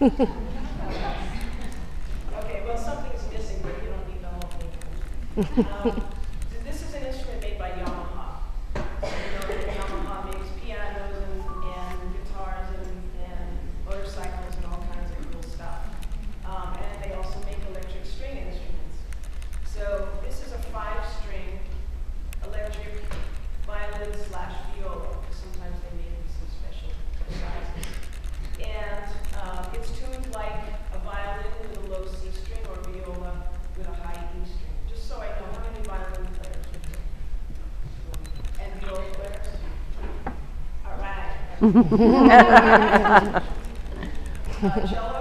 Okay, well, something's missing, but you don't need the whole thing. This is an instrument made by Yamaha. So you know that Yamaha makes pianos and guitars and motorcycles and all kinds of cool stuff. And they also make electric string instruments. So this is a 5-string electric violin slash viola. Sometimes they make them some special sizes. And it's tuned like a violin with a low C string or viola with a high E string. Just so I know, how many violin players are there? And viola players? All right. Cello?